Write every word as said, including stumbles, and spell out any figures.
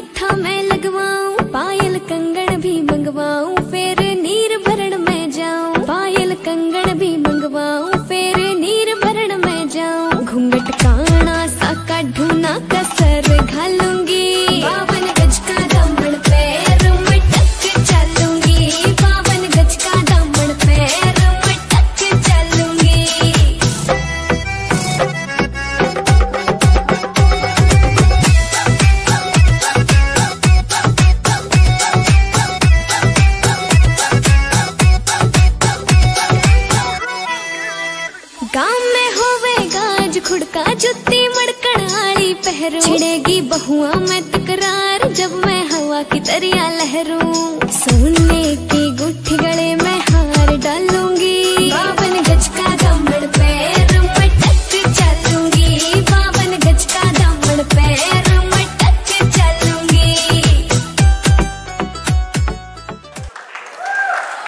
मत्था मैं लगवाऊं, पायल कंगन भी मंगवाऊं, फिर नीर भरण में जाऊं। पायल कंगन भी मंगवाऊं, फिर नीर भरण में जाऊं। घूंघट काना सा काढूं कसर घालूंगी, बावन गज का दामन पैर में टक चलूंगी। बावन गज का दामन पैर में टक चलूंगी। गाँव में होवे गाज खुड़का, जुत्ती मड़कण आली पहरू। छिड़ेगी बहुआ में तकरार, जब मैं हवा की तरिया लहरूं। सोने की